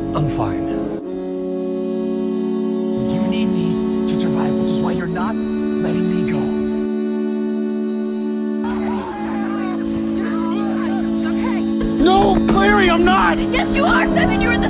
I'm fine. You need me to survive, which is why you're not letting me go. Okay. No, Clary, I'm not! Yes, you are, Seven. You're in